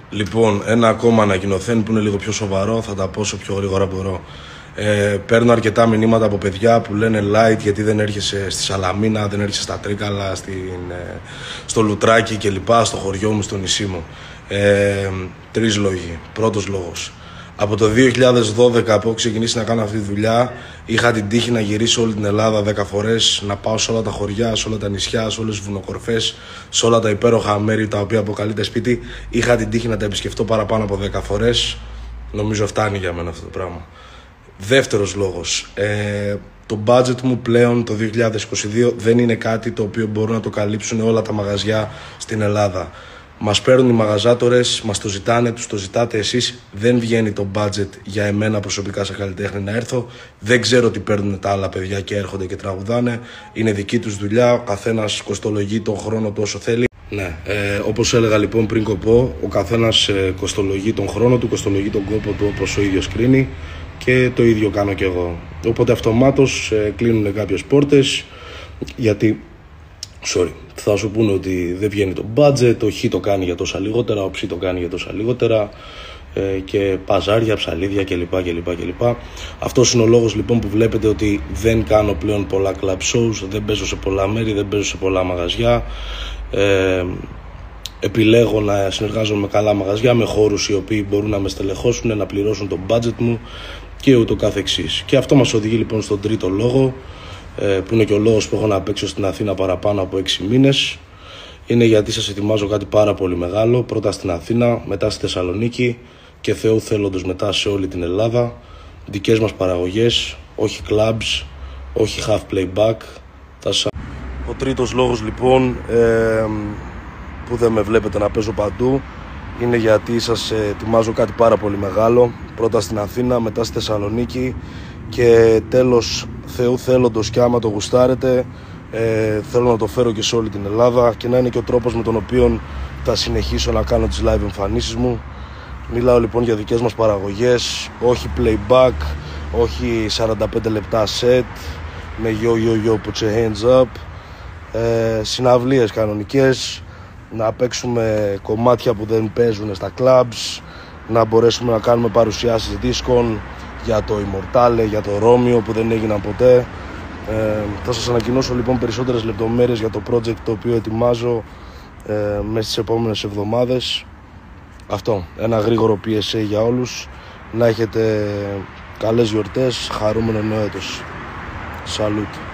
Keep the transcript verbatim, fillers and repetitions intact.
Λοιπόν, ένα ακόμα ανακοινωθέν που είναι λίγο πιο σοβαρό, θα τα πω όσο πιο γρήγορα μπορώ. Ε, παίρνω αρκετά μηνύματα από παιδιά που λένε light γιατί δεν έρχεσαι στη Σαλαμίνα, δεν έρχεσαι στα Τρίκαλα, στην, ε, στο Λουτράκι κλπ, στο χωριό μου, στο νησί μου. Ε, τρεις λόγοι. Πρώτος λόγος. Από το δύο χιλιάδες δώδεκα που έχω ξεκινήσει να κάνω αυτή τη δουλειά, είχα την τύχη να γυρίσω όλη την Ελλάδα δέκα φορές, να πάω σε όλα τα χωριά, σε όλα τα νησιά, σε όλες τις βουνοκορφές, σε όλα τα υπέροχα μέρη τα οποία αποκαλείται σπίτι. Είχα την τύχη να τα επισκεφτώ παραπάνω από δέκα φορές. Νομίζω φτάνει για μένα αυτό το πράγμα. Δεύτερος λόγος. Ε, το budget μου πλέον το δύο χιλιάδες είκοσι δύο δεν είναι κάτι το οποίο μπορούν να το καλύψουν όλα τα μαγαζιά στην Ελλάδα. Μας παίρνουν οι μαγαζάτορες, μας το ζητάνε, τους το ζητάτε εσείς. Δεν βγαίνει το budget για εμένα προσωπικά σαν καλλιτέχνη να έρθω. Δεν ξέρω τι παίρνουν τα άλλα παιδιά και έρχονται και τραγουδάνε. Είναι δική τους δουλειά, ο καθένας κοστολογεί τον χρόνο του όσο θέλει. Ναι, ε, όπως έλεγα λοιπόν πριν κοπώ, ο καθένας ε, κοστολογεί τον χρόνο του, κοστολογεί τον κόπο του όπως ο ίδιος κρίνει και το ίδιο κάνω κι εγώ. Οπότε αυτομάτως ε, κλείνουν κάποιες πόρτες γιατί... Sorry. Θα σου πούνε ότι δεν βγαίνει το budget, ο Χ το κάνει για τόσα λιγότερα, ο Ψ το κάνει για τόσα λιγότερα ε, και παζάρια, ψαλίδια κλπ. κλπ, κλπ. Αυτός είναι ο λόγος λοιπόν που βλέπετε ότι δεν κάνω πλέον πολλά club shows, δεν παίζω σε πολλά μέρη, δεν παίζω σε πολλά μαγαζιά. Ε, επιλέγω να συνεργάζομαι με καλά μαγαζιά, με χώρους οι οποίοι μπορούν να με στελεχώσουν, να πληρώσουν το budget μου και ούτω καθεξής. Και αυτό μας οδηγεί λοιπόν στον τρίτο λόγο, που είναι και ο λόγος που έχω να παίξω στην Αθήνα παραπάνω από έξι μήνες. Είναι γιατί σας ετοιμάζω κάτι πάρα πολύ μεγάλο. Πρώτα στην Αθήνα, μετά στη Θεσσαλονίκη και Θεού θέλοντος μετά σε όλη την Ελλάδα. Δικές μας παραγωγές, όχι clubs, όχι half playback. Ο τρίτος λόγος λοιπόν ε, που δεν με βλέπετε να παίζω παντού είναι γιατί σας ετοιμάζω κάτι πάρα πολύ μεγάλο. Πρώτα στην Αθήνα, μετά στη Θεσσαλονίκη και τέλος Θεού θέλοντος και άμα το γουστάρετε ε, θέλω να το φέρω και σε όλη την Ελλάδα και να είναι και ο τρόπος με τον οποίο θα συνεχίσω να κάνω τις live εμφανίσεις μου. Μιλάω λοιπόν για δικές μας παραγωγές, όχι playback, όχι σαράντα πέντε λεπτά set με yo yo yo put your hands up, ε, συναυλίες κανονικές, να παίξουμε κομμάτια που δεν παίζουν στα clubs, να μπορέσουμε να κάνουμε παρουσιάσεις δίσκων για το Immortale, για το Romeo που δεν έγιναν ποτέ. Ε, θα σας ανακοινώσω λοιπόν περισσότερες λεπτομέρειες για το project το οποίο ετοιμάζω ε, μέσα στις επόμενες εβδομάδες. Αυτό, ένα γρήγορο πι ες έι για όλους. Να έχετε καλές γιορτές, χαρούμενο νέο έτος. Σαλούτ.